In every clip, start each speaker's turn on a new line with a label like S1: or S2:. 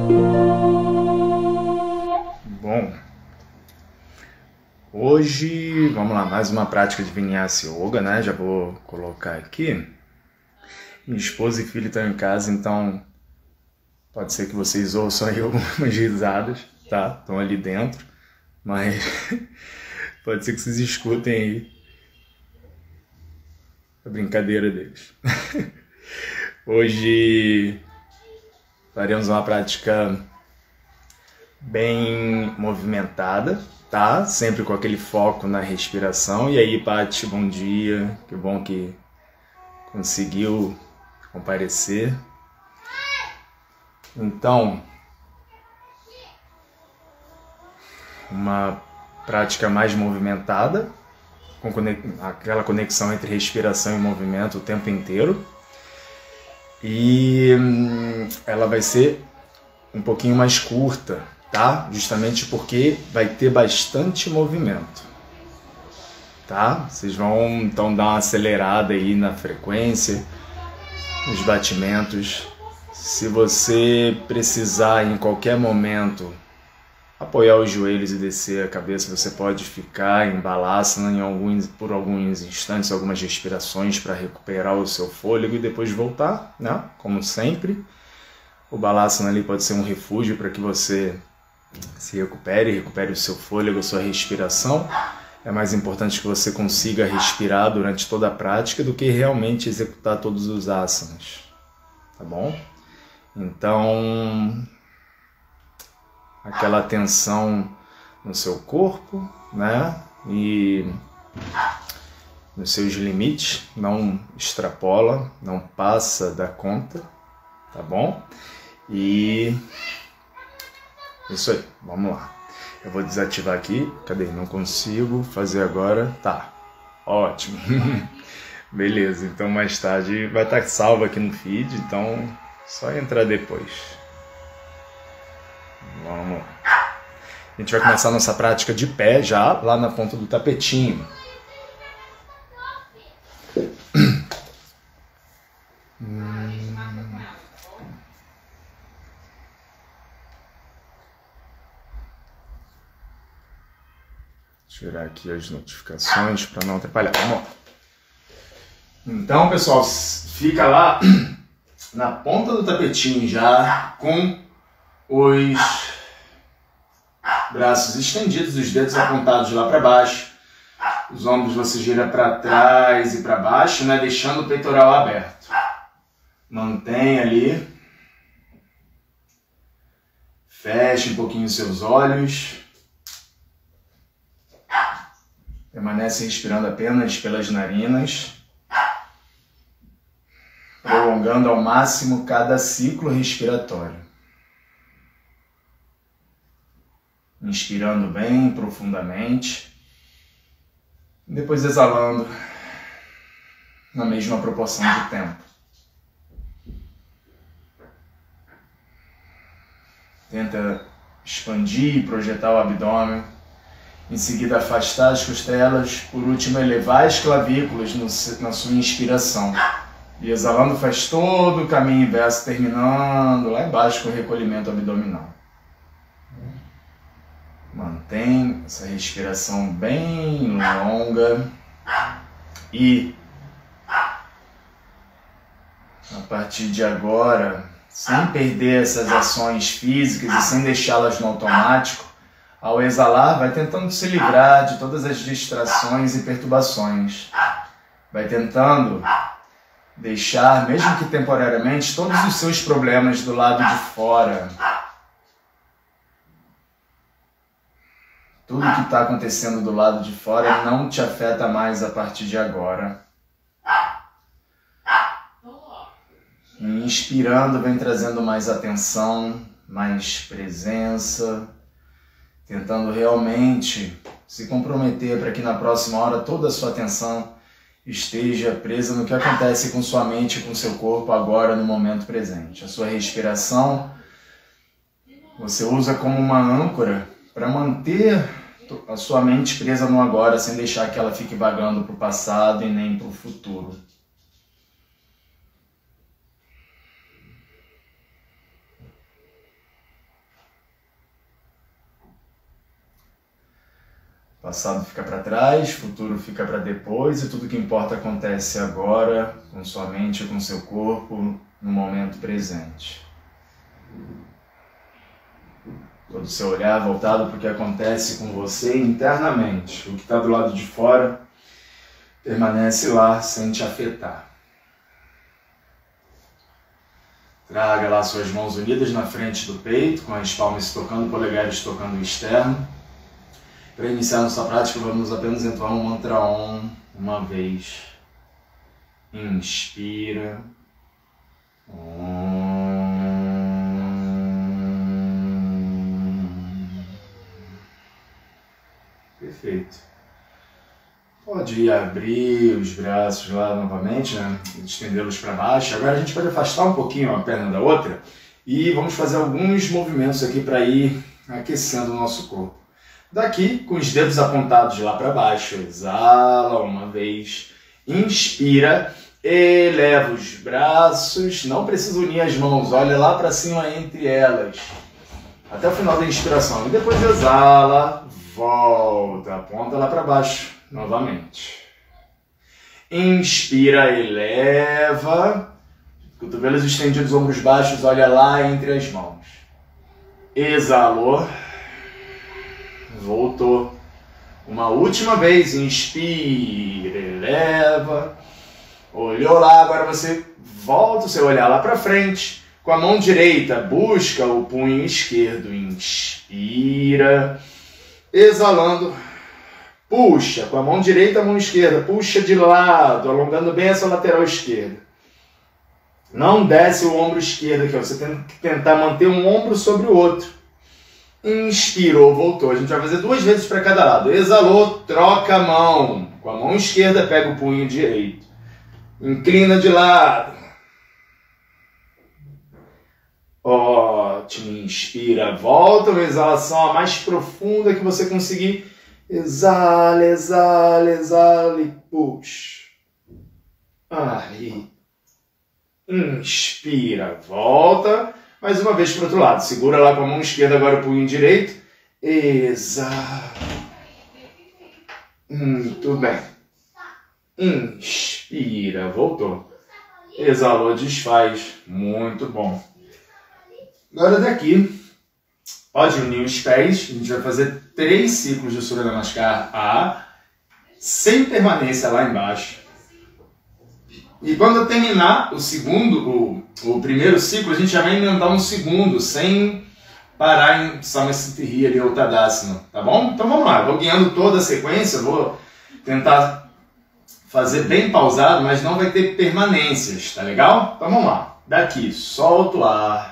S1: Bom, hoje vamos lá, mais uma prática de Vinyasa Yoga, né? Já vou colocar aqui. Minha esposa e filho estão em casa, então pode ser que vocês ouçam aí algumas risadas, tá? Estão ali dentro, mas pode ser que vocês escutem aí a brincadeira deles. Hoje faremos uma prática bem movimentada, tá? Sempre com aquele foco na respiração. E aí, Paty, bom dia. Que bom que conseguiu comparecer. Então, uma prática mais movimentada, com aquela conexão entre respiração e movimento o tempo inteiro. E ela vai ser um pouquinho mais curta, tá? Justamente porque vai ter bastante movimento, tá? Vocês vão então dar uma acelerada aí na frequência, nos batimentos. Se você precisar em qualquer momento apoiar os joelhos e descer a cabeça, você pode ficar em Balasana por alguns instantes, algumas respirações para recuperar o seu fôlego e depois voltar, né? Como sempre. O Balasana ali pode ser um refúgio para que você se recupere o seu fôlego, a sua respiração. É mais importante que você consiga respirar durante toda a prática do que realmente executar todos os asanas, tá bom? Então, aquela tensão no seu corpo, né? E nos seus limites, não extrapola, não passa da conta, tá bom? E isso aí, vamos lá. Eu vou desativar aqui, cadê? Não consigo fazer agora, tá, ótimo. Beleza, então mais tarde vai estar salvo aqui no feed, então só entrar depois. Vamos lá. A gente vai começar a nossa prática de pé já, lá na ponta do tapetinho. Tirar aqui as notificações para não atrapalhar. Vamos lá. Então, pessoal, fica lá na ponta do tapetinho já, com os braços estendidos, os dedos apontados lá para baixo. Os ombros você gira para trás e para baixo, né, deixando o peitoral aberto. Mantém ali. Feche um pouquinho os seus olhos. Permanece respirando apenas pelas narinas, prolongando ao máximo cada ciclo respiratório. Inspirando bem profundamente, depois exalando na mesma proporção de tempo. Tenta expandir e projetar o abdômen. Em seguida, afastar as costelas. Por último, elevar as clavículas na sua inspiração. E exalando, faz todo o caminho inverso, terminando lá embaixo com o recolhimento abdominal. Mantém essa respiração bem longa. E, a partir de agora, sem perder essas ações físicas e sem deixá-las no automático, ao exalar, vai tentando se livrar de todas as distrações e perturbações. Vai tentando deixar, mesmo que temporariamente, todos os seus problemas do lado de fora. Tudo que está acontecendo do lado de fora não te afeta mais a partir de agora. Inspirando, vem trazendo mais atenção, mais presença, tentando realmente se comprometer para que na próxima hora toda a sua atenção esteja presa no que acontece com sua mente e com seu corpo agora no momento presente. A sua respiração você usa como uma âncora para manter a sua mente presa no agora, sem deixar que ela fique vagando para o passado e nem para o futuro. Passado fica para trás, futuro fica para depois e tudo que importa acontece agora, com sua mente e com seu corpo, no momento presente. Todo o seu olhar voltado para o que acontece com você internamente. O que está do lado de fora permanece lá sem te afetar. Traga lá suas mãos unidas na frente do peito, com as palmas se tocando, polegares tocando o externo. Para iniciar nossa prática, vamos apenas entoar um mantra Om uma vez. Inspira. Om. Perfeito. Pode abrir os braços lá novamente, né? Estendê-los para baixo. Agora a gente pode afastar um pouquinho a perna da outra e vamos fazer alguns movimentos aqui para ir aquecendo o nosso corpo. Daqui, com os dedos apontados lá para baixo, exala uma vez, inspira, eleva os braços, não precisa unir as mãos, olha lá para cima entre elas, até o final da inspiração. E depois exala, volta, aponta lá para baixo, novamente. Inspira, eleva, cotovelos estendidos, ombros baixos, olha lá entre as mãos. Exalou. Voltou. Uma última vez. Inspira, eleva. Olhou lá, agora você volta o seu olhar lá para frente. Com a mão direita, busca o punho esquerdo. Inspira. Exalando. Puxa, com a mão direita, a mão esquerda. Puxa de lado, alongando bem essa lateral esquerda. Não desce o ombro esquerdo aqui, ó. Você tem que tentar manter um ombro sobre o outro. Inspirou, voltou. A gente vai fazer 2 vezes para cada lado. Exalou, troca a mão. Com a mão esquerda, pega o punho direito. Inclina de lado. Ótimo. Inspira, volta. Uma exalação a mais profunda que você conseguir. Exala, exala, exala e puxa. Aí. Inspira, volta. Mais uma vez para o outro lado. Segura lá com a mão esquerda, agora o punho direito. Exala. Muito bem. Inspira, voltou. Exalou, desfaz. Muito bom. Agora daqui, pode unir os pés. A gente vai fazer 3 ciclos de Surya Namaskar A, sem permanência lá embaixo. E quando eu terminar o primeiro ciclo, a gente já vai emendar um segundo, sem parar em Samasthiti ali, ou Tadasana, tá bom? Então vamos lá, eu vou guiando toda a sequência, vou tentar fazer bem pausado, mas não vai ter permanências, tá legal? Então vamos lá, daqui, solta o ar.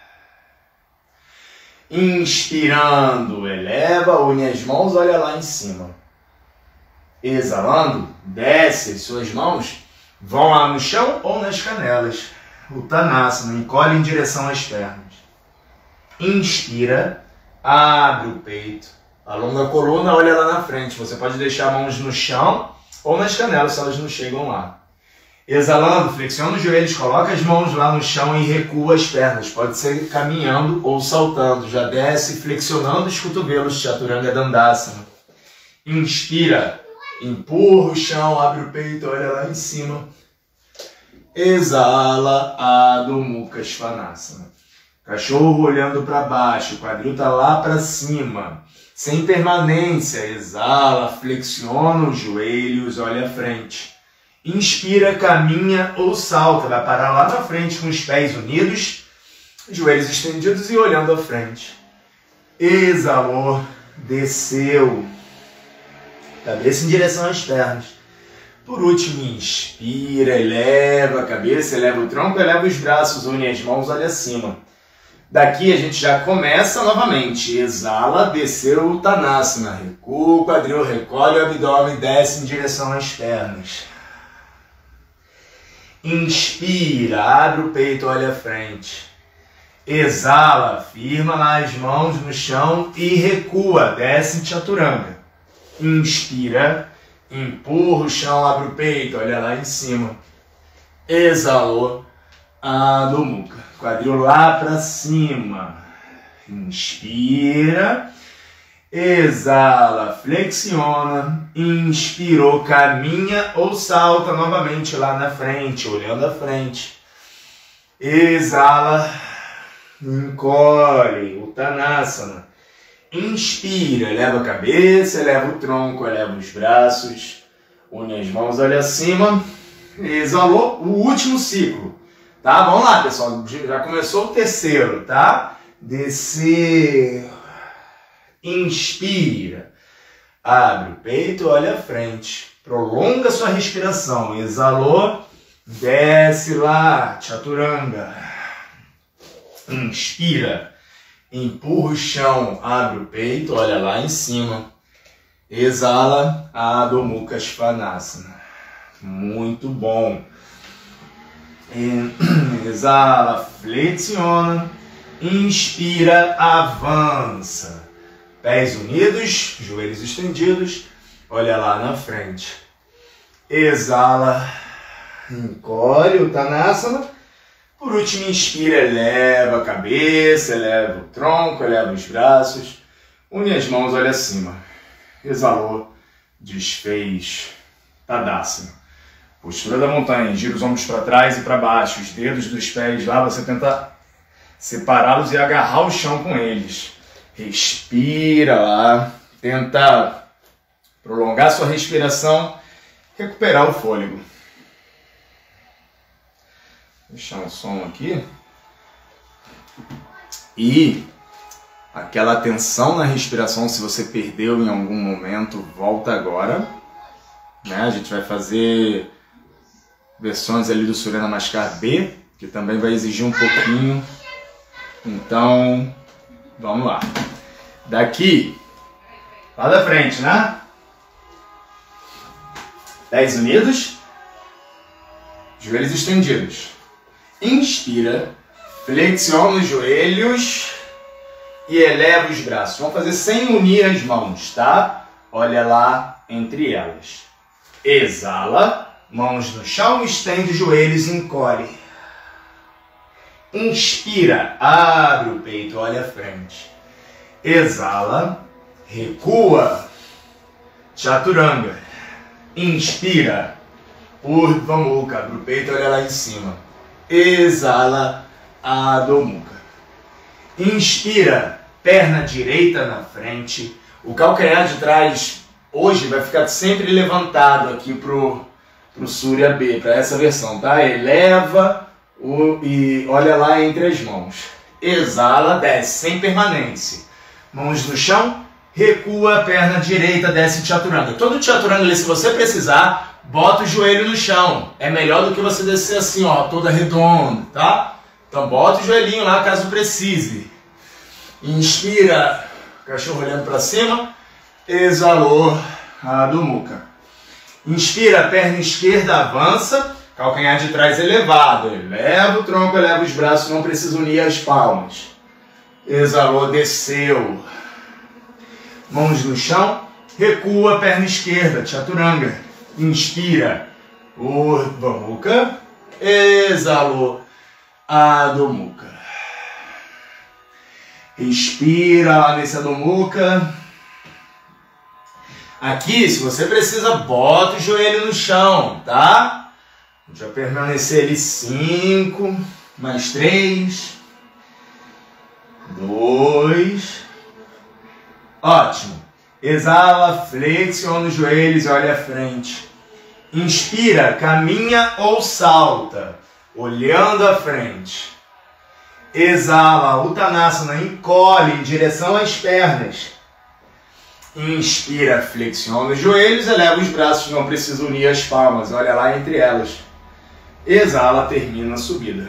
S1: Inspirando, eleva, une as mãos, olha lá em cima. Exalando, desce as suas mãos. Vão lá no chão ou nas canelas. Uttanasana, encolhe em direção às pernas. Inspira, abre o peito, alonga a coluna, olha lá na frente. Você pode deixar mãos no chão ou nas canelas se elas não chegam lá. Exalando, flexiona os joelhos, coloca as mãos lá no chão e recua as pernas. Pode ser caminhando ou saltando. Já desce flexionando os cotovelos, Chaturanga Dandasana. Inspira. Empurra o chão, abre o peito, olha lá em cima. Exala, Adho Mukha Svanasana. Cachorro olhando para baixo, o quadril está lá para cima. Sem permanência, exala, flexiona os joelhos, olha à frente. Inspira, caminha ou salta, vai parar lá na frente com os pés unidos, joelhos estendidos e olhando à frente. Exalou, desceu. Cabeça em direção às pernas. Por último, inspira, eleva a cabeça, eleva o tronco, eleva os braços, une as mãos, olha acima. Daqui a gente já começa novamente. Exala, desceu o Uttanasana. Recua o quadril, recolhe o abdômen, desce em direção às pernas. Inspira, abre o peito, olha à frente. Exala, firma lá as mãos no chão e recua, desce em Chaturanga. Inspira, empurra o chão, abre o peito, olha lá em cima. Exalou, Adho Mukha, quadril lá para cima. Inspira, Exala, flexiona, inspirou, caminha ou salta novamente lá na frente, olhando à frente. Exala, encolhe, Uttanasana. Inspira, eleva a cabeça, eleva o tronco, eleva os braços, une as mãos, olha acima. Exalou, o último ciclo. Tá? Vamos lá, pessoal, já começou o terceiro, tá? Descer. Inspira, abre o peito, olha à frente, prolonga sua respiração, exalou, desce lá, Chaturanga, inspira, empurra o chão, abre o peito, olha lá em cima, exala, Adho Mukha Svanasana, muito bom, exala, flexiona, inspira, avança. Pés unidos, joelhos estendidos, olha lá na frente. Exala, encolhe o Uttanasana. Por último, inspira, eleva a cabeça, eleva o tronco, eleva os braços. Une as mãos, olha acima. Exalou, desfez, Tadasana. Postura da montanha, gira os ombros para trás e para baixo. Os dedos dos pés lá, você tenta separá-los e agarrar o chão com eles. Respira lá, tenta prolongar sua respiração, recuperar o fôlego. Deixar um som aqui. E aquela tensão na respiração, se você perdeu em algum momento, volta agora. Né? A gente vai fazer versões ali do Surya Namaskar B, que também vai exigir um pouquinho. Então, vamos lá. Daqui, lá da frente, né? Pés unidos, joelhos estendidos. Inspira, flexiona os joelhos e eleva os braços. Vamos fazer sem unir as mãos, tá? Olha lá entre elas. Exala, mãos no chão, estende os joelhos e encolhe. Inspira, abre o peito, olha à frente. Exala, recua, Chaturanga. Inspira, Urdhva Mukha, abre o peito, olha lá em cima. Exala, Adho Mukha. Inspira, perna direita na frente. O calcanhar de trás hoje vai ficar sempre levantado aqui pro Surya B, para essa versão, tá? Eleva e olha lá entre as mãos. Exala, desce, sem permanência. Mãos no chão, recua, perna direita, desce Chaturanga. Todo Chaturanga, se você precisar, bota o joelho no chão. É melhor do que você descer assim, ó, toda redonda, tá? Então bota o joelhinho lá caso precise. Inspira, cachorro olhando para cima. Exalou, Adho Mukha. Inspira, perna esquerda avança, calcanhar de trás elevado. Eleva o tronco, eleva os braços, não precisa unir as palmas. Exalou, desceu. Mãos no chão, recua, perna esquerda, Chaturanga. Inspira, Urdhva Mukha. Exalou, Adho Mukha. Respira lá nesse Adho Mukha. Aqui, se você precisa, bota o joelho no chão, tá? A gente vai permanecer ali 5, mais 3, 2. Ótimo. Exala, flexiona os joelhos e olha à frente. Inspira, caminha ou salta, olhando à frente. Exala, Uttanasana, encolhe em direção às pernas. Inspira, flexiona os joelhos, eleva os braços, não precisa unir as palmas, olha lá entre elas. Exala, termina a subida.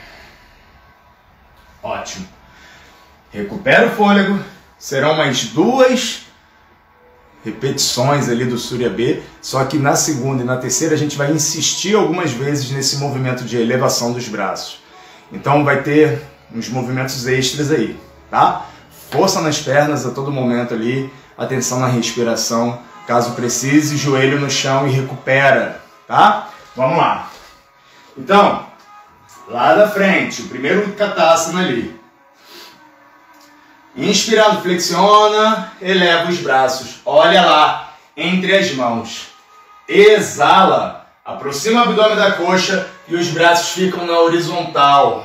S1: Ótimo. Recupera o fôlego. Serão mais 2 repetições ali do Surya B, só que na segunda e na terceira a gente vai insistir algumas vezes nesse movimento de elevação dos braços. Então vai ter uns movimentos extras aí, tá? Força nas pernas a todo momento ali, atenção na respiração, caso precise, joelho no chão e recupera, tá? Vamos lá. Então, lá da frente, o primeiro Utkatasana ali. Inspirando, flexiona, eleva os braços. Olha lá, entre as mãos. Exala, aproxima o abdômen da coxa e os braços ficam na horizontal.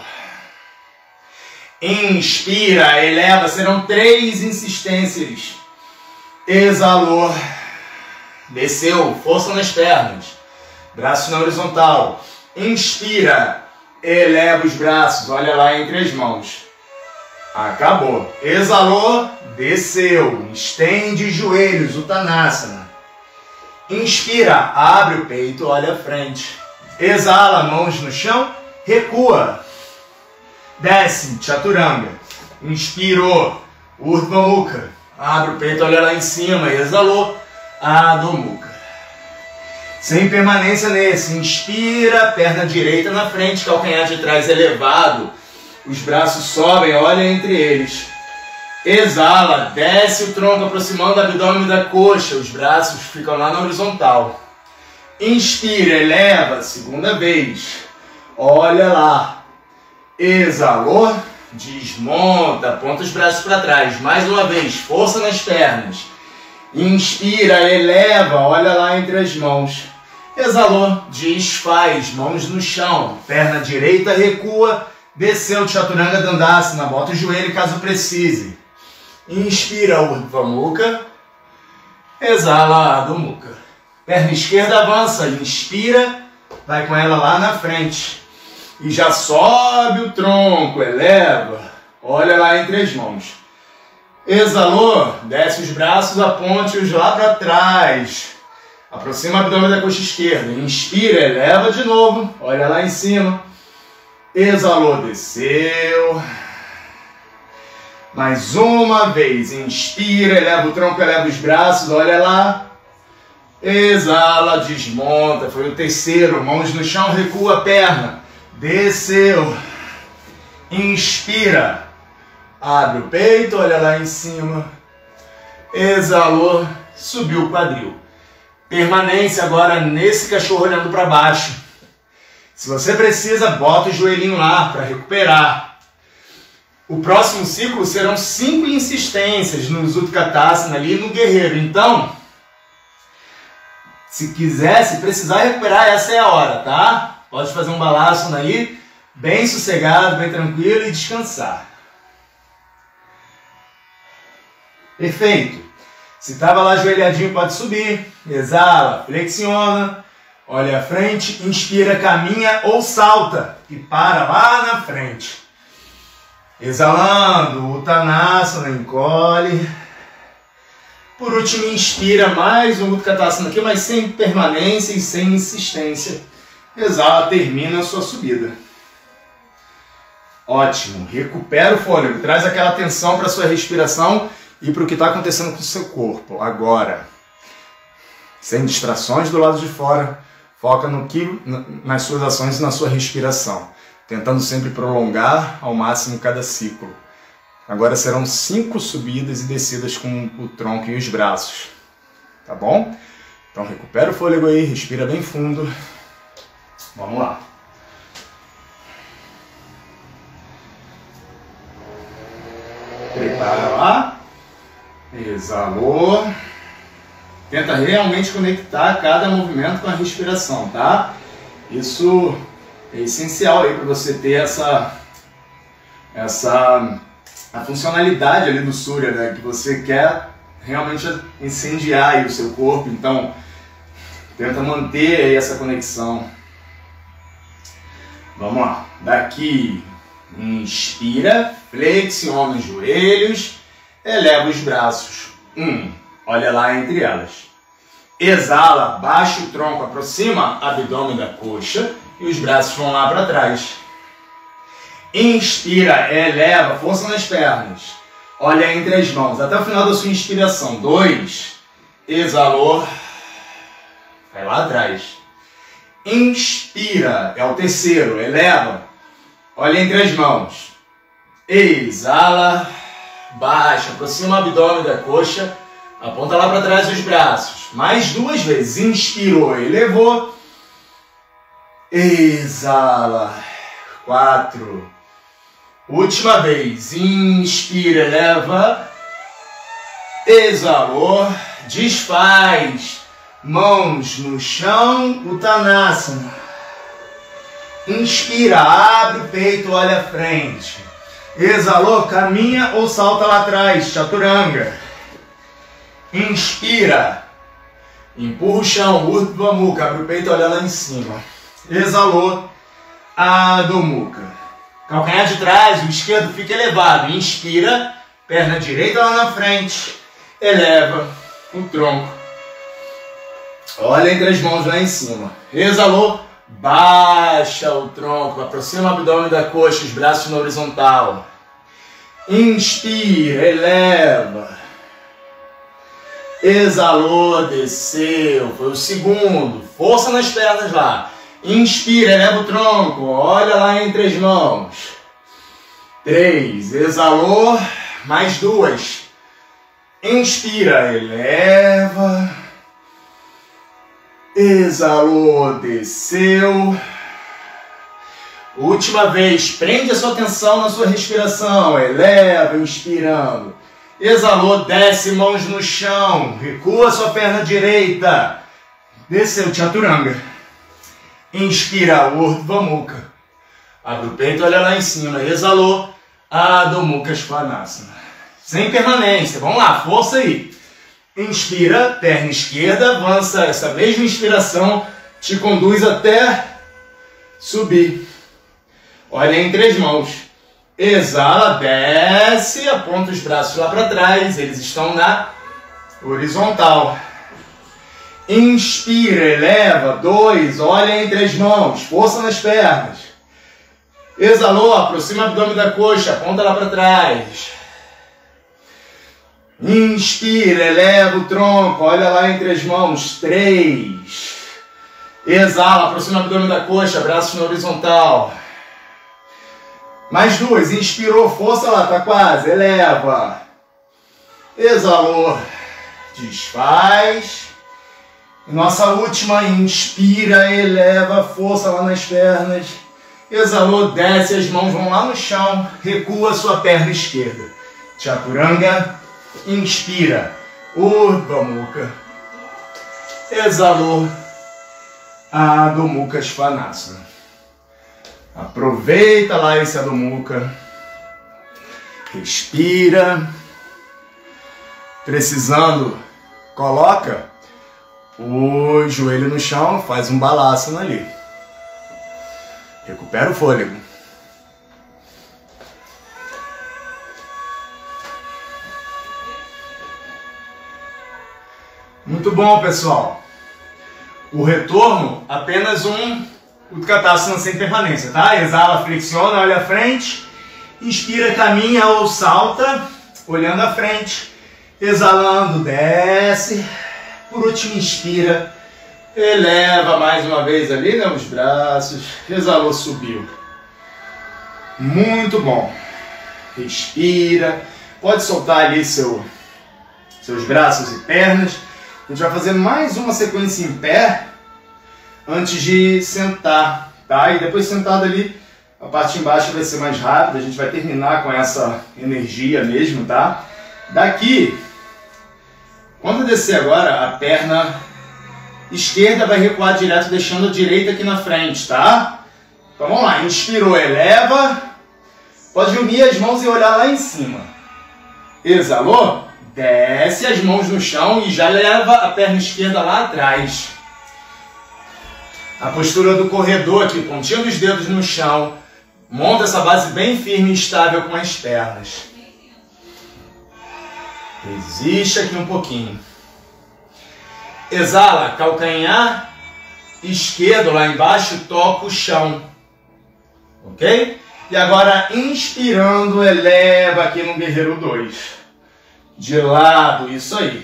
S1: Inspira, eleva, serão 3 insistências. Exalou, desceu, força nas pernas, braços na horizontal. Inspira, eleva os braços, olha lá entre as mãos. Acabou. Exalou, desceu, estende os joelhos, Uttanasana. Inspira, abre o peito, olha à frente. Exala, mãos no chão, recua. Desce, Chaturanga. Inspirou, Urdhva Mukha. Abre o peito, olha lá em cima. Exalou, Adho Mukha. Sem permanência nesse. Inspira, perna direita na frente, calcanhar de trás elevado. Os braços sobem, olha entre eles. Exala, desce o tronco aproximando o abdômen da coxa. Os braços ficam lá na horizontal. Inspira, eleva, segunda vez. Olha lá. Exalou, desmonta, aponta os braços para trás. Mais uma vez, força nas pernas. Inspira, eleva, olha lá entre as mãos. Exalou, desfaz, mãos no chão. Perna direita recua. Desceu, Chaturanga Dandasana, bota o joelho caso precise. Inspira, Urdhva Mukha. Exala, Adho Mukha. Perna esquerda avança, inspira, vai com ela lá na frente. E já sobe o tronco, eleva, olha lá entre as mãos. Exalou, desce os braços, aponte-os lá para trás. Aproxima o abdômen da coxa esquerda. Inspira, eleva de novo, olha lá em cima. Exalou, desceu. Mais uma vez. Inspira, eleva o tronco, eleva os braços, olha lá. Exala, desmonta. Foi o terceiro. Mãos no chão, recua a perna. Desceu. Inspira. Abre o peito, olha lá em cima. Exalou, subiu o quadril. Permanência agora nesse cachorro olhando para baixo. Se você precisa, bota o joelhinho lá para recuperar. O próximo ciclo serão 5 insistências no Utkatasana ali no guerreiro. Então, se quiser, se precisar recuperar, essa é a hora, tá? Pode fazer um balasana aí, bem sossegado, bem tranquilo e descansar. Perfeito. Se estava lá ajoelhadinho, pode subir. Exala, flexiona. Olha à frente, inspira, caminha ou salta e para lá na frente. Exalando, Uttanasana, encolhe. Por último, inspira mais um Utkatasana aqui, mas sem permanência e sem insistência. Exala, termina a sua subida. Ótimo, recupera o fôlego, traz aquela atenção para a sua respiração e para o que está acontecendo com o seu corpo. Agora, sem distrações do lado de fora. Foca no que, nas suas ações e na sua respiração, tentando sempre prolongar ao máximo cada ciclo. Agora serão 5 subidas e descidas com o tronco e os braços. Tá bom? Então recupera o fôlego aí, respira bem fundo. Vamos lá. Prepara lá. Exalou. Tenta realmente conectar cada movimento com a respiração, tá? Isso é essencial aí para você ter a funcionalidade ali do Surya, né? Que você quer realmente incendiar aí o seu corpo, então tenta manter aí essa conexão. Vamos lá, daqui, inspira, flexiona os joelhos, eleva os braços, olha lá entre elas. Exala, baixa o tronco, aproxima o abdômen da coxa e os braços vão lá para trás. Inspira, eleva, força nas pernas. Olha entre as mãos, até o final da sua inspiração. 2, exalou, vai lá atrás. Inspira, é o terceiro, eleva, olha entre as mãos. Exala, baixa, aproxima o abdômen da coxa. Aponta lá para trás os braços. Mais 2 vezes. Inspirou, elevou. Exala. 4. Última vez. Inspira, eleva. Exalou. Desfaz. Mãos no chão, Uttanasana. Inspira, abre o peito, olha à frente. Exalou, caminha ou salta lá atrás, Chaturanga. Inspira. Empurra o chão, Urdhva Mukha, abre o peito, olha lá em cima. Exalou, Adho Mukha. Calcanhar de trás, o esquerdo fica elevado. Inspira, perna direita lá na frente. Eleva o tronco. Olha entre as mãos lá em cima. Exalou, baixa o tronco, aproxima o abdômen da coxa, os braços na horizontal. Inspira, eleva. Exalou, desceu, foi o segundo. Força nas pernas lá. Inspira, eleva o tronco, olha lá entre as mãos. 3, exalou, mais 2. Inspira, eleva. Exalou, desceu. Última vez, prende a sua atenção na sua respiração. Eleva, inspirando. Exalou, desce, mãos no chão. Recua a sua perna direita. Desceu, Chaturanga. Inspira, Urdhva Mukha. Abre o peito, olha lá em cima. Exalou, Adho Mukha Svanasana. Sem permanência. Vamos lá, força aí. Inspira, perna esquerda, avança essa mesma inspiração, te conduz até subir. Olha entre as mãos. Exala, desce, aponta os braços lá para trás, eles estão na horizontal. Inspira, eleva, 2, olha entre as mãos, força nas pernas. Exalou, aproxima o abdômen da coxa, aponta lá para trás. Inspira, eleva o tronco, olha lá entre as mãos, 3. Exala, aproxima o abdômen da coxa, braços na horizontal. Mais 2, inspirou, força lá, tá quase, eleva. Exalou, desfaz. Nossa última, inspira, eleva, força lá nas pernas. Exalou, desce, as mãos vão lá no chão, recua a sua perna esquerda. Chaturanga. Inspira, Urdhva Mukha. Exalou, Adho Mukha Svanasana. Aproveita lá esse Adho Mukha. Respira. Precisando, coloca o joelho no chão, faz um balasana ali. Recupera o fôlego. Muito bom, pessoal. O retorno, apenas um Utkatasana sem permanência, tá? Exala, flexiona, olha à frente. Inspira, caminha ou salta, olhando à frente. Exalando, desce. Por último, inspira. Eleva mais uma vez ali, né, os braços. Exalou, subiu. Muito bom. Respira. Pode soltar ali seus braços e pernas. A gente vai fazer mais uma sequência em pé antes de sentar, tá? E depois sentado ali, a parte de baixo vai ser mais rápida, a gente vai terminar com essa energia mesmo, tá? Daqui, quando descer agora, a perna esquerda vai recuar direto, deixando a direita aqui na frente, tá? Então vamos lá, inspirou, eleva, pode unir as mãos e olhar lá em cima. Exalou? Desce as mãos no chão e já leva a perna esquerda lá atrás. A postura do corredor aqui, pontinha dos dedos no chão. Monta essa base bem firme e estável com as pernas. Resiste aqui um pouquinho. Exala, calcanhar esquerdo lá embaixo, toca o chão. Ok? E agora, inspirando, eleva aqui no Guerreiro 2. De lado, isso aí.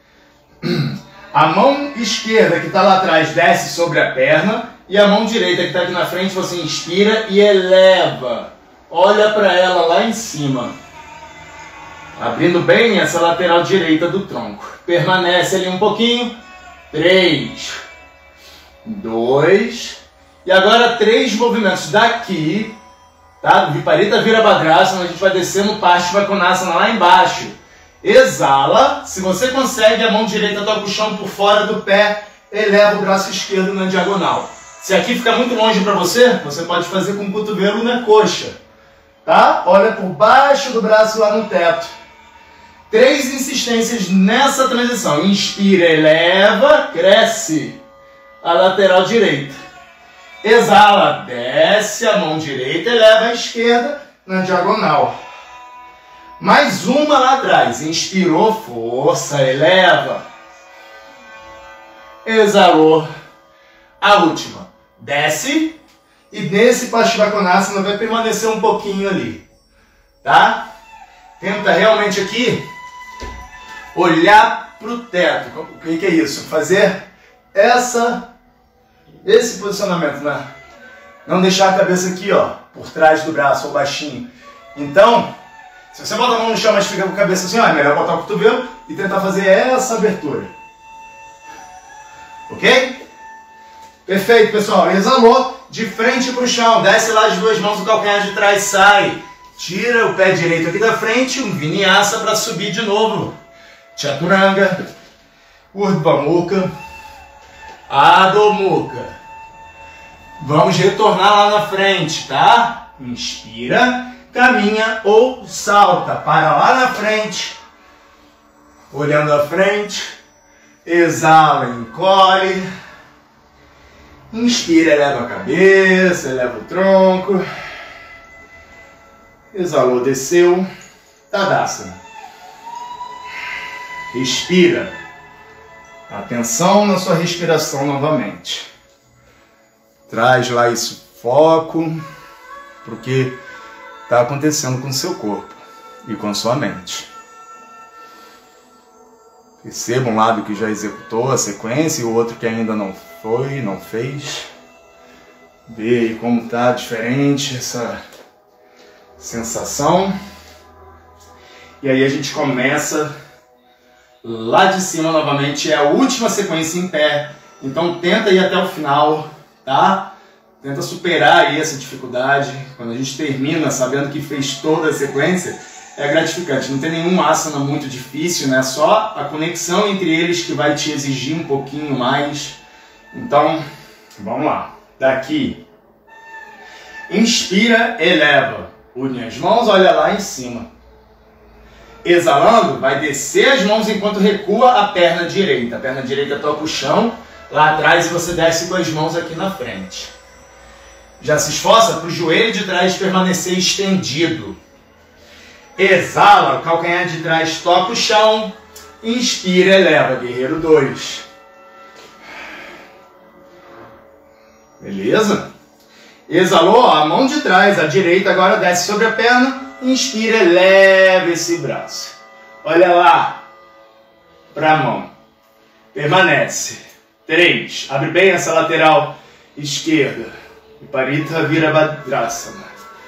S1: A mão esquerda que está lá atrás desce sobre a perna e a mão direita que está aqui na frente você inspira e eleva. Olha para ela lá em cima. Abrindo bem essa lateral direita do tronco. Permanece ali um pouquinho. 3, 2. E agora 3 movimentos daqui Tá? Viparita Virabhadrasana, a gente vai descer no Paschimottanasana lá embaixo. Exala. Se você consegue, a mão direita toca o chão por fora do pé, eleva o braço esquerdo na diagonal. Se aqui fica muito longe para você, você pode fazer com o cotovelo na coxa. Tá? Olha por baixo do braço lá no teto. 3 insistências nessa transição. Inspira, eleva, cresce a lateral direita. Exala, desce a mão direita, eleva a esquerda na diagonal. Mais uma lá atrás. Inspirou, força, eleva. Exalou. A última. Desce. E nesse Paschimottanasana vai permanecer um pouquinho ali. Tá? Tenta realmente aqui olhar para o teto. O que é isso? Fazer esse posicionamento, né? Não deixar a cabeça aqui, ó, por trás do braço ou baixinho. Então, se você bota a mão no chão, mas fica com a cabeça assim, ó, é melhor botar o cotovelo e tentar fazer essa abertura. Ok? Perfeito, pessoal. Exalou, de frente para o chão. Desce lá as 2 mãos, o calcanhar de trás sai. Tira o pé direito aqui da frente, um Vinyasa para subir de novo. Chaturanga, Urdhva Mukha, Adho Mukha. Vamos retornar lá na frente, tá? Inspira, caminha ou salta. Para lá na frente, olhando à frente. Exala, encolhe. Inspira, eleva a cabeça, eleva o tronco. Exalou, desceu. Tadasana. Respira. Atenção na sua respiração novamente. Traz lá esse foco para o que está acontecendo com o seu corpo e com a sua mente. Perceba um lado que já executou a sequência e o outro que ainda não foi, não fez. Vê aí como está diferente essa sensação. E aí a gente começa lá de cima novamente, é a última sequência em pé. Então tenta ir até o final, tá? Tenta superar aí essa dificuldade. Quando a gente termina sabendo que fez toda a sequência, é gratificante. Não tem nenhum asana muito difícil, né? Só a conexão entre eles que vai te exigir um pouquinho mais. Então, vamos lá. Daqui. Inspira, eleva. Une as mãos, olha lá em cima. Exalando, vai descer as mãos enquanto recua a perna direita. A perna direita toca o chão lá atrás e você desce com as mãos aqui na frente. Já se esforça para o joelho de trás permanecer estendido. Exala, o calcanhar de trás toca o chão. Inspira, eleva, guerreiro 2. Beleza? Exalou, a mão de trás, a direita agora desce sobre a perna. Inspira, eleva esse braço. Olha lá para a mão. Permanece. 3. Abre bem essa lateral esquerda. Viparita Virabhadrasana.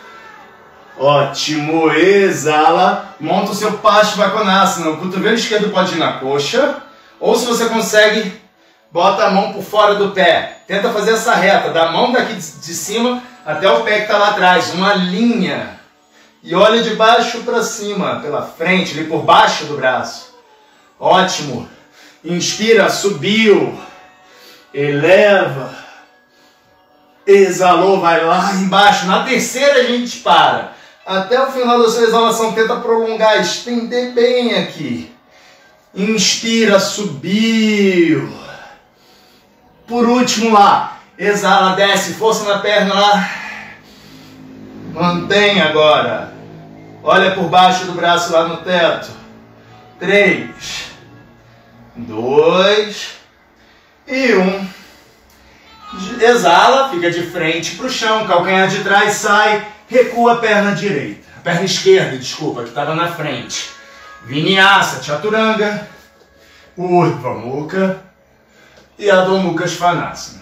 S1: Ótimo. Exala. Monta o seu Paschimottanasana. O cotovelo esquerdo pode ir na coxa. Ou se você consegue, bota a mão por fora do pé. Tenta fazer essa reta. Da mão daqui de cima até o pé que está lá atrás. Uma linha. E olha de baixo para cima, pela frente, ali por baixo do braço. Ótimo. Inspira, subiu. Eleva. Exalou, vai lá embaixo. Na terceira a gente para. Até o final da sua exalação, tenta prolongar, estender bem aqui. Inspira, subiu. Por último lá. Exala, desce, força na perna lá. Mantém agora. Olha por baixo do braço lá no teto. 3, 2 e 1. Exala, fica de frente para o chão, calcanhar de trás sai, recua a perna direita. A perna esquerda, desculpa, que estava na frente. Vinyasa, Chaturanga, Urdhva Mukha e Adho Mukha Svanasana.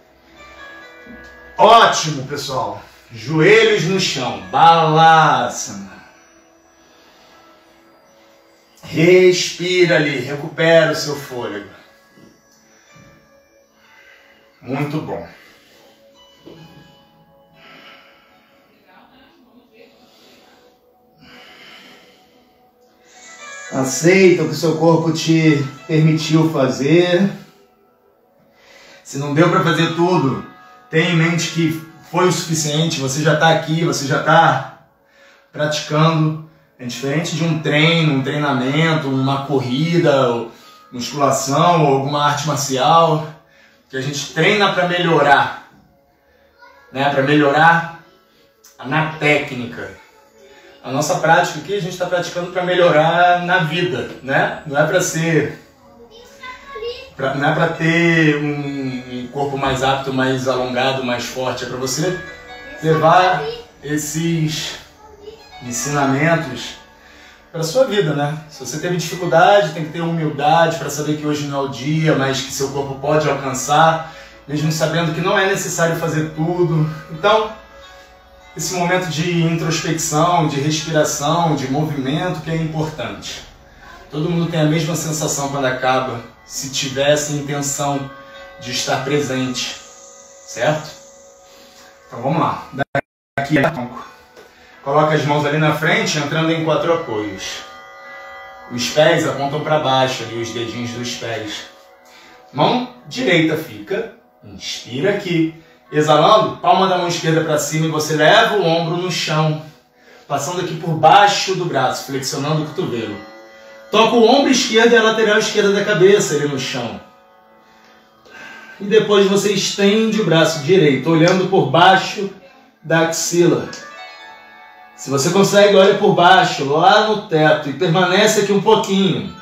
S1: Ótimo, pessoal. Joelhos no chão, Balasana. Respira ali, recupera o seu fôlego. Muito bom. Aceita o que o seu corpo te permitiu fazer. Se não deu para fazer tudo, tenha em mente que foi o suficiente, você já está aqui, você já está praticando. É diferente de um treino, um treinamento, uma corrida, musculação ou alguma arte marcial, que a gente treina para melhorar, né? Para melhorar na técnica. A nossa prática aqui, a gente está praticando para melhorar na vida, né? Não é para ser... não é para ter um corpo mais apto, mais alongado, mais forte. É para você levar esses ensinamentos para a sua vida, né? Se você teve dificuldade, tem que ter humildade para saber que hoje não é o dia, mas que seu corpo pode alcançar, mesmo sabendo que não é necessário fazer tudo. Então, esse momento de introspecção, de respiração, de movimento que é importante. Todo mundo tem a mesma sensação quando acaba, se tivesse intenção de estar presente, certo? Então vamos lá. Daqui é tronco. Coloca as mãos ali na frente, entrando em 4 apoios. Os pés apontam para baixo, ali os dedinhos dos pés. Mão direita fica, inspira aqui. Exalando, palma da mão esquerda para cima e você leva o ombro no chão, passando aqui por baixo do braço, flexionando o cotovelo. Toca o ombro esquerdo e a lateral esquerda da cabeça ali no chão. E depois você estende o braço direito, olhando por baixo da axila. Se você consegue, olha por baixo, lá no teto, e permanece aqui um pouquinho.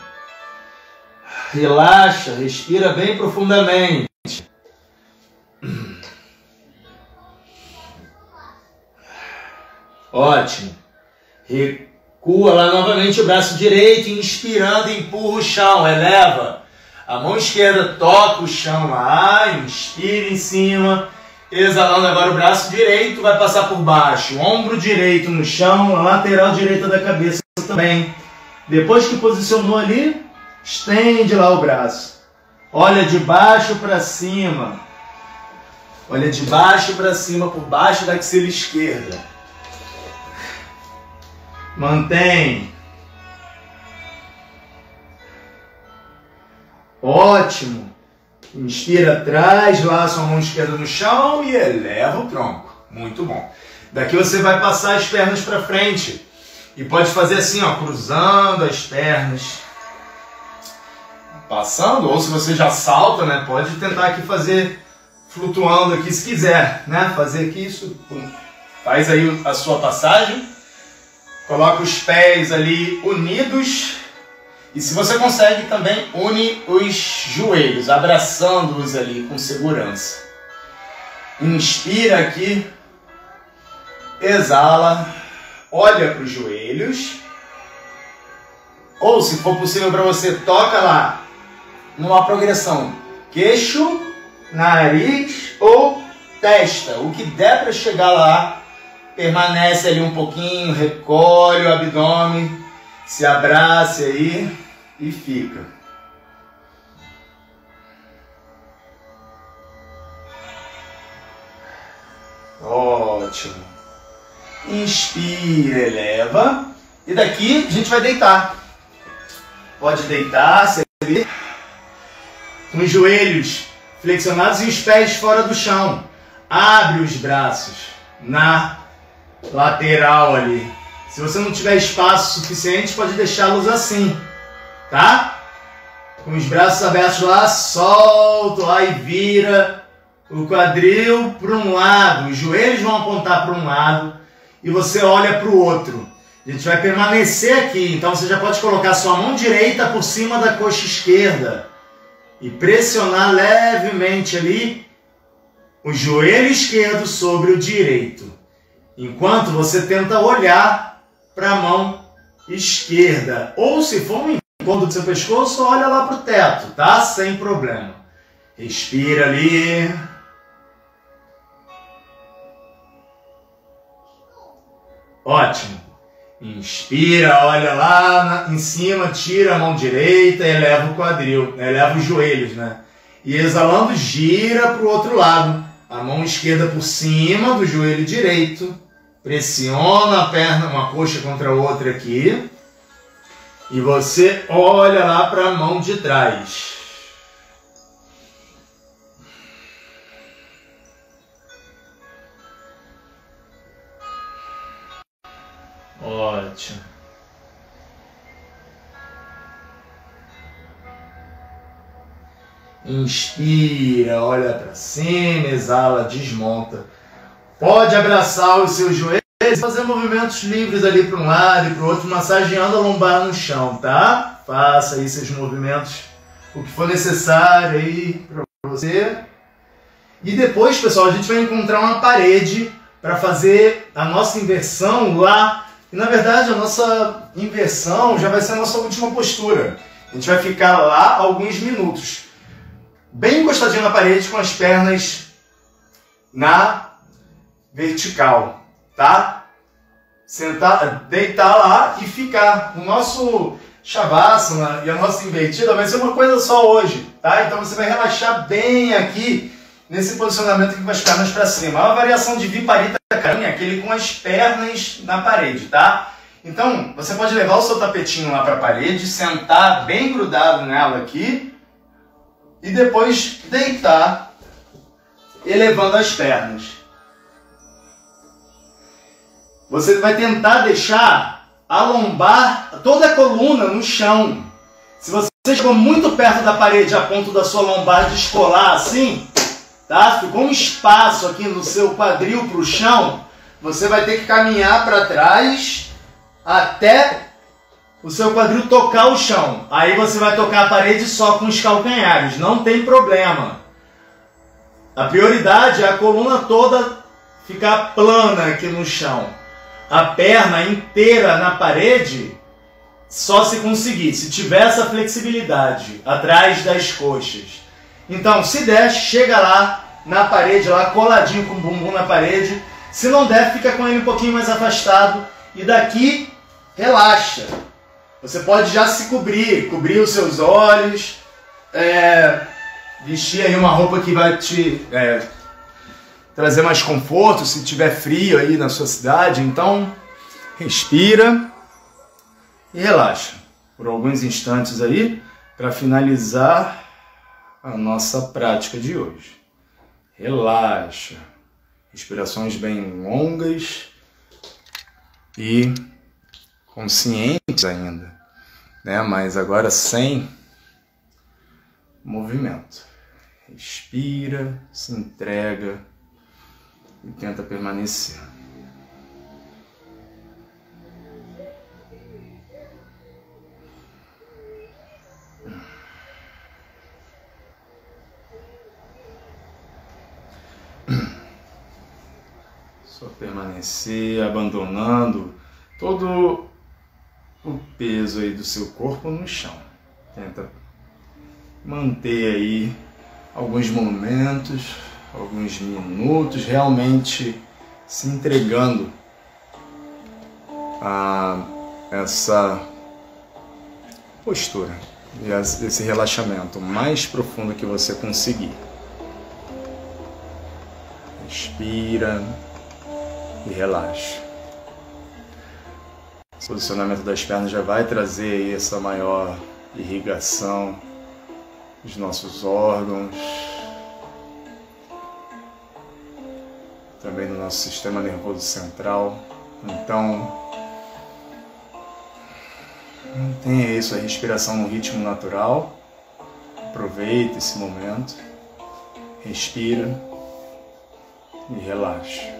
S1: Relaxa, respira bem profundamente. Ótimo. Recua lá novamente o braço direito, inspirando, empurra o chão, eleva. A mão esquerda toca o chão lá, inspira em cima. Exalando agora o braço direito, vai passar por baixo. Ombro direito no chão, a lateral direita da cabeça também. Depois que posicionou ali, estende lá o braço. Olha de baixo para cima. Olha de baixo para cima, por baixo da axila esquerda. Mantém. Ótimo. Inspira, traz lá a sua mão esquerda no chão e eleva o tronco. Muito bom. Daqui você vai passar as pernas para frente. E pode fazer assim, ó, cruzando as pernas. Passando, ou se você já salta, né, pode tentar aqui fazer flutuando aqui se quiser, né? Fazer aqui isso. Faz aí a sua passagem. Coloca os pés ali unidos. E se você consegue também, une os joelhos, abraçando-os ali com segurança. Inspira aqui. Exala. Olha para os joelhos. Ou, se for possível para você, toca lá. Numa progressão. Queixo, nariz ou testa. O que der para chegar lá. Permanece ali um pouquinho, recolhe o abdômen, se abrace aí e fica. Ótimo. Inspira, eleva. E daqui a gente vai deitar. Pode deitar, servir. Com os joelhos flexionados e os pés fora do chão. Abre os braços na lateral ali. Se você não tiver espaço suficiente, pode deixá-los assim, tá? Com os braços abertos lá, solta lá e vira o quadril para um lado. Os joelhos vão apontar para um lado e você olha para o outro. A gente vai permanecer aqui, então você já pode colocar sua mão direita por cima da coxa esquerda e pressionar levemente ali o joelho esquerdo sobre o direito. Enquanto você tenta olhar para a mão esquerda. Ou se for um incômodo do seu pescoço, olha lá para o teto, tá? Sem problema. Respira ali. Ótimo. Inspira, olha lá em cima, tira a mão direita e eleva o quadril, eleva os joelhos, né? E exalando, gira para o outro lado. A mão esquerda por cima do joelho direito. Pressiona a perna, uma coxa contra a outra aqui. E você olha lá para a mão de trás. Ótimo. Inspira, olha para cima, exala, desmonta. Pode abraçar os seus joelhos e fazer movimentos livres ali para um lado e para o outro, massageando a lombar no chão, tá? Faça aí seus movimentos, o que for necessário aí para você. E depois, pessoal, a gente vai encontrar uma parede para fazer a nossa inversão lá. E na verdade, a nossa inversão já vai ser a nossa última postura. A gente vai ficar lá alguns minutos, bem encostadinho na parede, com as pernas na vertical, tá? Sentar, deitar lá e ficar. O nosso Shavasana e a nossa invertida vai ser uma coisa só hoje, tá? Então você vai relaxar bem aqui nesse posicionamento aqui com as pernas para cima. É uma variação de Viparita Karani, aquele com as pernas na parede, tá? Então, você pode levar o seu tapetinho lá para a parede, sentar bem grudado nela aqui e depois deitar, elevando as pernas. Você vai tentar deixar a lombar, toda a coluna no chão. Se você chegou muito perto da parede a ponto da sua lombar descolar assim, tá? Ficou um espaço aqui no seu quadril para o chão, você vai ter que caminhar para trás até o seu quadril tocar o chão. Aí você vai tocar a parede só com os calcanhares, não tem problema. A prioridade é a coluna toda ficar plana aqui no chão. A perna inteira na parede, só se conseguir, se tiver essa flexibilidade atrás das coxas. Então, se der, chega lá na parede, lá coladinho com o bumbum na parede. Se não der, fica com ele um pouquinho mais afastado. E daqui, relaxa. Você pode já se cobrir os seus olhos, vestir aí uma roupa que vai te trazer mais conforto, se tiver frio aí na sua cidade. Então, respira e relaxa por alguns instantes aí para finalizar a nossa prática de hoje. Relaxa, respirações bem longas e conscientes ainda, né? Mas agora sem movimento. Respira, se entrega e tenta permanecer. Só permanecer, abandonando todo o peso aí do seu corpo no chão. Tenta manter aí alguns momentos, alguns minutos, realmente se entregando a essa postura e esse relaxamento mais profundo que você conseguir. Respira e relaxa. O posicionamento das pernas já vai trazer aí essa maior irrigação dos nossos órgãos, também no nosso sistema nervoso central. Então, mantenha isso, a respiração no ritmo natural. Aproveita esse momento, respira e relaxa.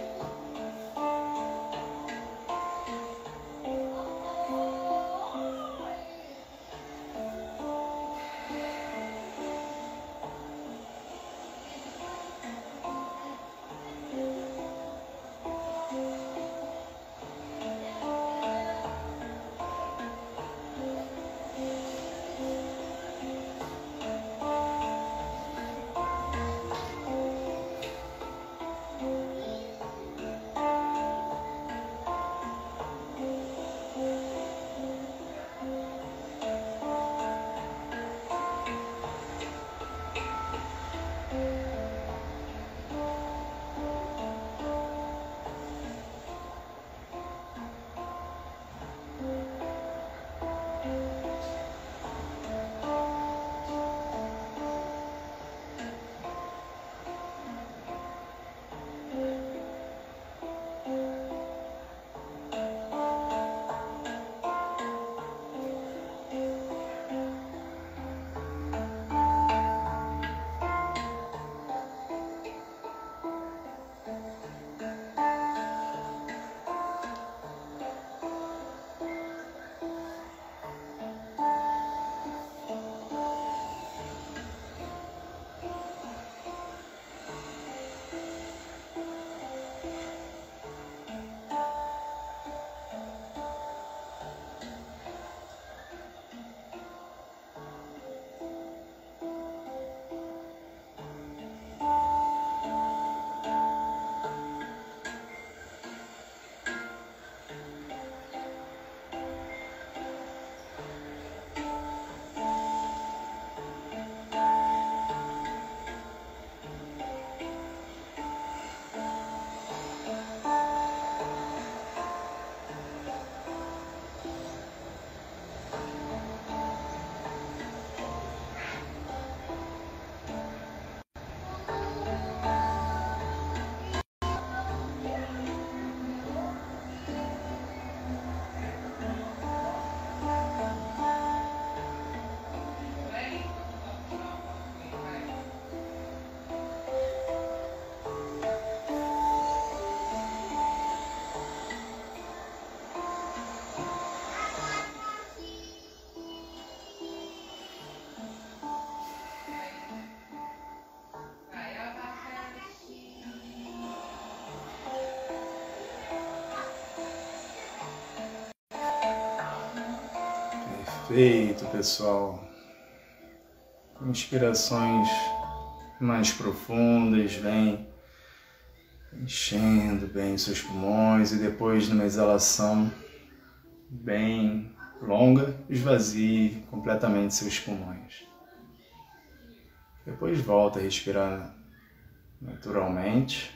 S1: Perfeito, pessoal. Com inspirações mais profundas, vem enchendo bem seus pulmões e depois, numa exalação bem longa, esvazie completamente seus pulmões. Depois volta a respirar naturalmente,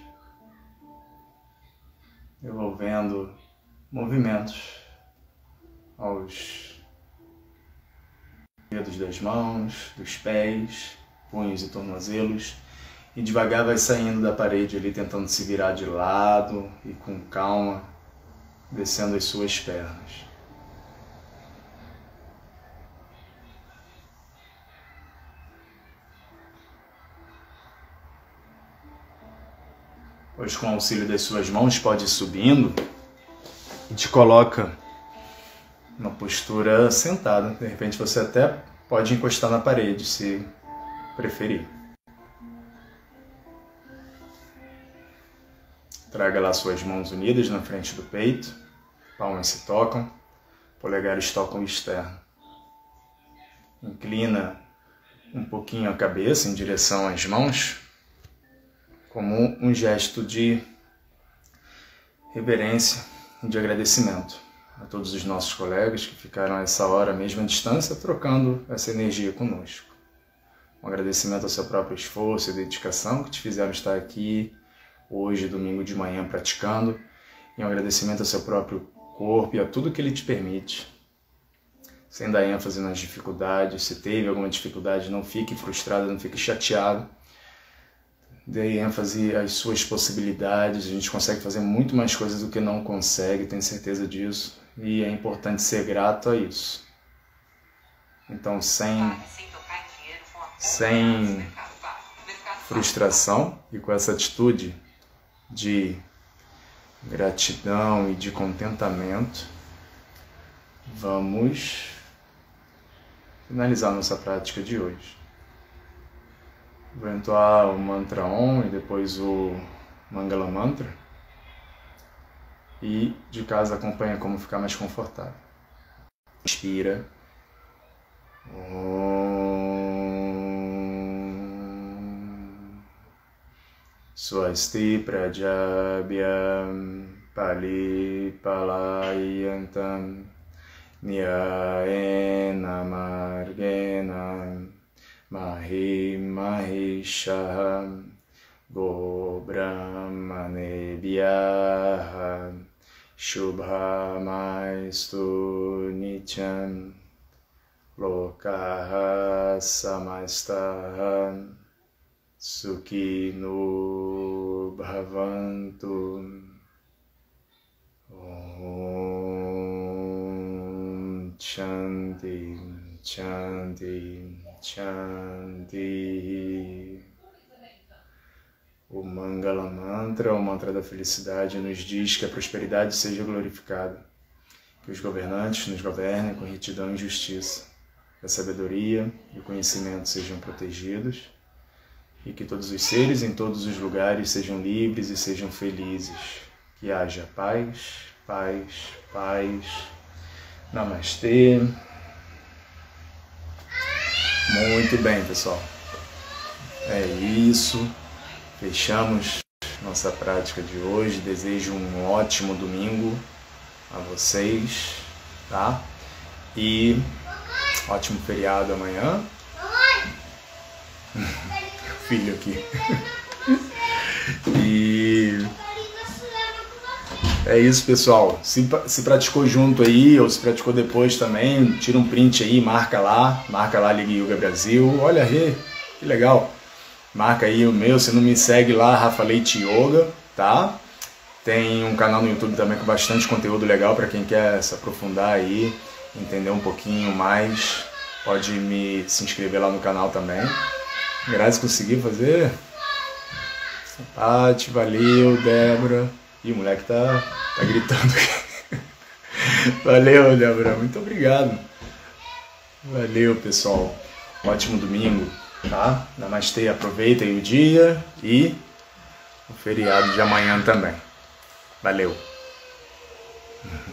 S1: devolvendo movimentos aos dedos das mãos, dos pés, punhos e tornozelos, e devagar vai saindo da parede ali, tentando se virar de lado e com calma, descendo as suas pernas. Pois com o auxílio das suas mãos pode ir subindo e te coloca numa postura sentada. De repente você até pode encostar na parede, se preferir. Traga lá suas mãos unidas na frente do peito, palmas se tocam, polegares tocam o externo. Inclina um pouquinho a cabeça em direção às mãos, como um gesto de reverência e de agradecimento a todos os nossos colegas que ficaram a essa hora, à mesma distância, trocando essa energia conosco. Um agradecimento ao seu próprio esforço e dedicação que te fizeram estar aqui hoje, domingo de manhã, praticando, e um agradecimento ao seu próprio corpo e a tudo que ele te permite, sem dar ênfase nas dificuldades. Se teve alguma dificuldade, não fique frustrado, não fique chateado. Dê ênfase às suas possibilidades. A gente consegue fazer muito mais coisas do que não consegue, tenho certeza disso. E é importante ser grato a isso. Então, sem frustração e com essa atitude de gratidão e de contentamento, vamos finalizar nossa prática de hoje. Vou entoar o mantra Om e depois o Mangala Mantra. E de casa acompanha como ficar mais confortável. Inspira. Om. Swasti Prajabhyam Pali Palayantam Nyaena Margena Mahi Mahishaham Go Brahmanebhyah Shubhamaistu Nityam Lokaha Samastaham Sukhino Bhavantu. Om Shanti Shanti Shanti. O Mangala Mantra, o mantra da felicidade, nos diz que a prosperidade seja glorificada, que os governantes nos governem com retidão e justiça, que a sabedoria e o conhecimento sejam protegidos e que todos os seres em todos os lugares sejam livres e sejam felizes. Que haja paz, paz, paz. Namastê. Muito bem, pessoal. É isso. Fechamos nossa prática de hoje. Desejo um ótimo domingo a vocês, tá? E ótimo feriado amanhã. Filho aqui. E é isso, pessoal. Se praticou junto aí, ou se praticou depois também, tira um print aí, marca lá Liga Yoga Brasil. Olha aí, que legal. Marca aí o meu, se não me segue lá, Rafa Leite Yoga, tá? Tem um canal no YouTube também com bastante conteúdo legal para quem quer se aprofundar aí, entender um pouquinho mais. Pode se inscrever lá no canal também. Graças, consegui fazer. Paty, valeu, Débora. Ih, o moleque tá gritando aqui. Valeu, Débora, muito obrigado. Valeu, pessoal. Ótimo domingo, tá? Namastê, aproveitem o dia e o feriado de amanhã também. Valeu.